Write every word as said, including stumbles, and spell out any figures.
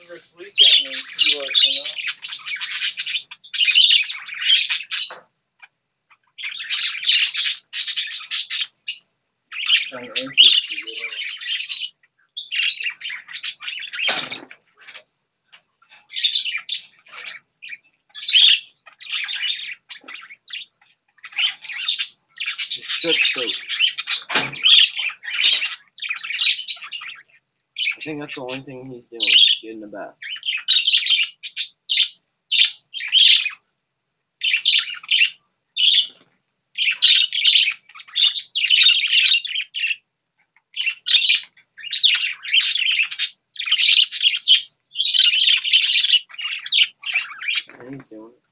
this weekend and see what, you know. Kind of interested, you know. Strip soap. I think that's the only thing he's doing. Get in the bath. And he's doing it.